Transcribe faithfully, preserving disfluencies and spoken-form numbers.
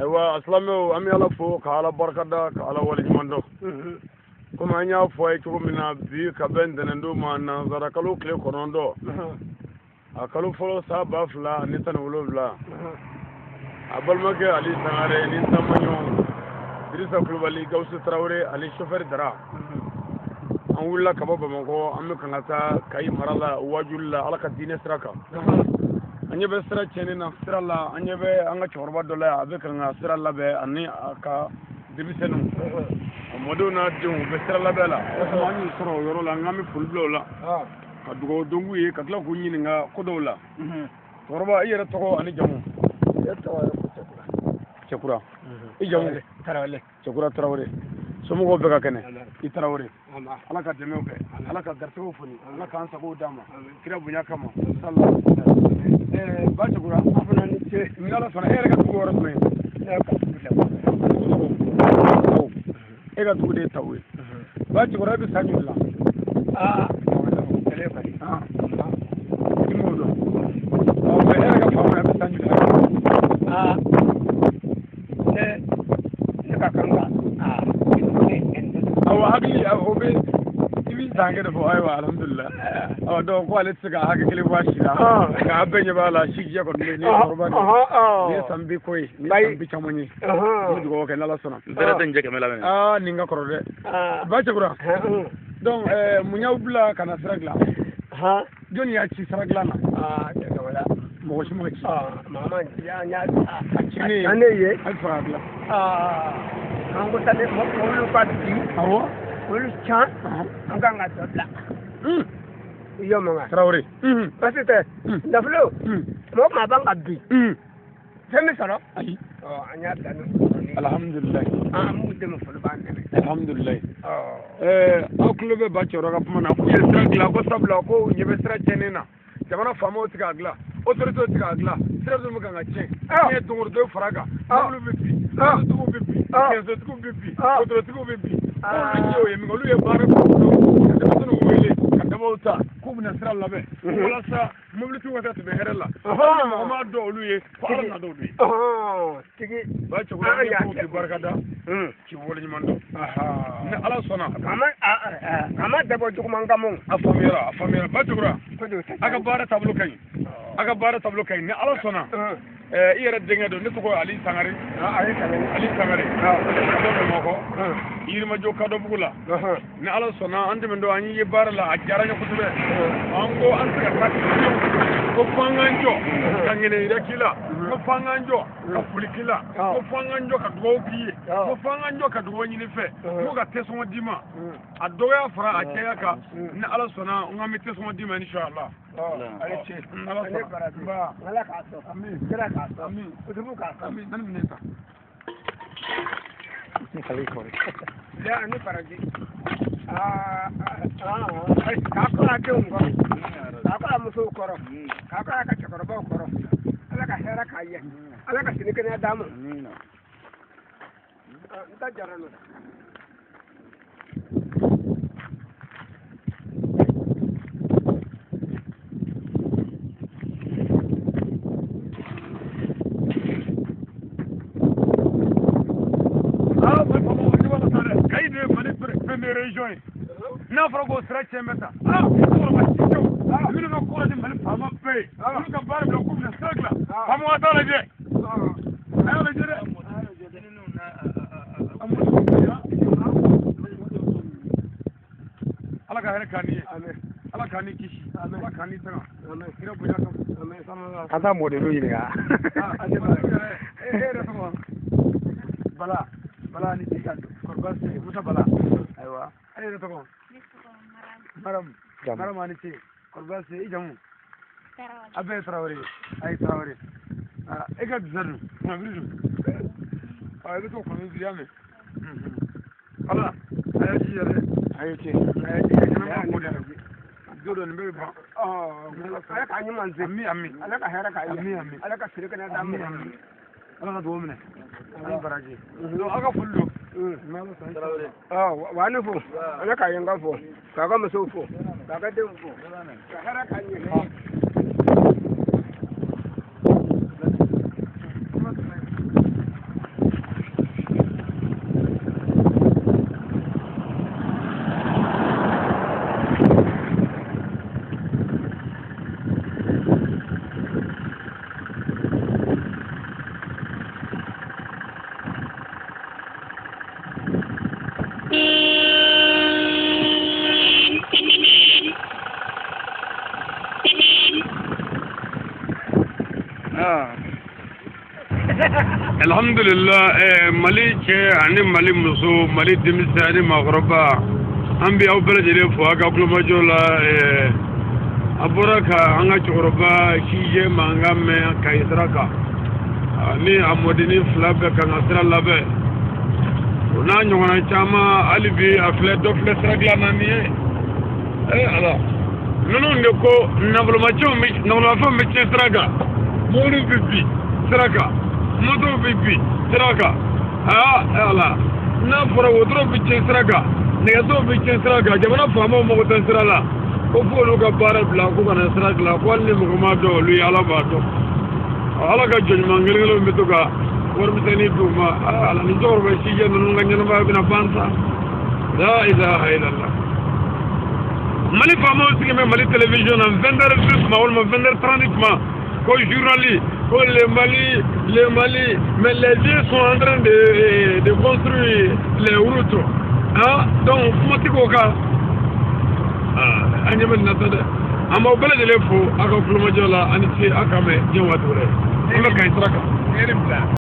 aywa aslamo am yalla fo ka ala barkada ka ala wali mando kuma anya fo ay ko mina bi ka ben denendo ma na zara kalo kle konondo akalu folo sa bafla ni tan wolobla abal mage ali sangare ni tamanyo Idrissa Coulibaly Gawsu Traoré ali chauffeur dara an wula kaba bamako an kan ta kai marala wajulla ala ka dine siraka anye be sira chene na sira la anye be an ga chorba dola abe kan ga sira la be ani aka dibisenu modo na dum be sira la be la o ani soro yoro la ngami fulblo la ka dugo dongu ye ka tla ko nyini nga kodola chorba yere to ani jamu yetta Chekura i jamu Traoré Chekura Traoré somo go be ka kene i Traoré ala ka deme be ala ka garto foni ala ka ansa go dama kira bunya kama sallallahu eh ba Chekura afana ni che ngala fana ere ka dugo ro me e ka dugo de tawe ba Chekura be sanyu la ah tele bari ah imodo o be ere ka fama be sanyu la ah eh ne ka kanga ah awa hagli obe ibi zangere bo aywa alhamdulillah awa do ko ale tsiga haga kele washi la ga abenye bala shi je ko ne ne korba ne sambi koy ne sambi chamonyi ni go ke nala sona dara tan je ke mela ah ninga korode ba chakura donc euh munya ubla kana sragla ha joni ya ci sragla na ah daga wala mo shi mo ci ah mama ya nya ne ane ye alfragla ah Anggo tadi mau mulu pasti, awo, mulu chan, angga nggak dobla. Hmm, iya mama. Traoré. Hmm, pasti teh. Daflo. Hmm, mau ngabang abdi. Hmm, sini salo. Ayi. Oh, anyat dan. Alhamdulillah. Ah, mudah mufulban. Alhamdulillah. Oh. Eh, aku lebih baca orang apa mana? Aku jadi serang lagu sabla aku nyebut serang cenena. Jamana famo tiga agla, otorito tiga agla. Serang tu muka ngaceng. Ini tunggu tu faraga. Aku lebih. Ah, tunggu bibi. Kenzo tuku bibi, otro tuku bibi. Ko nyo ye ngolu ye bare ko. Kada no wele, kada bauta, ko bina sira labe. Wala sa mobili tu wata be herela. Ah, ma ma do lu ye, ko ala na do lu. Ah, tigi ba ci ko ko barkada. Hmm, ci wala ni mando. Aha. Ne ala sona. Kama kama dabo juku mangamu. Afamira, afamira ba jura. Aga bare tablu kay. Aga bare tablu kay ne ala sona. Eh, iyere denga do ne ko Ali Sangare. Ah, Ali Sangare. Ali Sangare. Ah, do moko. Yirma jo kado bugula. Ne ala sona ande men do anyi ye barala a jaranya kutube. Ango an saka kati. Ko fanganjo. Kangene ida kila. Ko fanganjo. Ka fulikila. Ko fanganjo ka do piye. Ko fanganjo ka do nyini fe. Ko ga teso dima. A do ya fara a keya ka. Ne ala sona ngami teso dima inshallah. Ale ce. Allah ba. Allah ka so. Amin. Kira ka so. Amin. Kutubu ka so. Amin. Nan mineta. Ni kali ko. Ya ni paraji. Ah ah ai ka ko ake ungo. Ka ko amuso koro. Ka ko aka chakoro ba koro. Ala ka hera ka ye. Ala ka sinike na damu. Amin. Ah nta jarano. Région n'a pas go stretch meta ah ko ma tito ah mi no ko de mali fama pe ah mi ka bar blo ko na sagla fama wata la je ah la je ala ka hare kani ala kani kishi ala kani tanga kira buja ka kata modelo yi ga ah eh eh bala bala ni tikan korban se musa bala aywa ay na to ko maram maram ani ce korban se ijamu abe Traoré ay Traoré ah e ga zanu na bidu ay to ko ni diame ala ay ci yare ay ci ay ci na ko de dodo ni be ba ah ala ka nyi man ze mi ami ala ka hera ka mi ami ala ka sire kana da mi ami ala do mine ala baraji do aga fullo ah wani fo ala ka yanga fo ka ga muso fo ka ga den fo ka hera ka nyi alhamdulillah eh mali ke ani mali muso mali demisani maghroba ambi aw belajele fo aga kuloma jola eh aboraka anga choroba kije mangame kaisraka ni amodini flabe kana sira labe ona nyona chama alibi afle do fle sragla nani eh ala nono ndeko nablo macho mi nablo fa mi sraga molu bibi sraga moto bibi sraga ah ala na fora wodro bibi sraga ne do bibi sraga jamana famo mo ko srala ko folo ka bara bla ko kana sraga ko ni mo ma do lu yala ba do ala ka joni mangelo mi to ka war mi tani duma ala ni jor ba ci je non nga ñana ba bina bansa la ilaha illallah mali famo ci me mali télévision en vingt heures ma wala vingt heures trente ma ko journaliste ko les Mali les Mali mais les vieux sont en train de de construire les routes ah donc comment tu ko ah anyama natade ama bele de lefo aka fuluma jola ani ci aka me je wature ama kay traka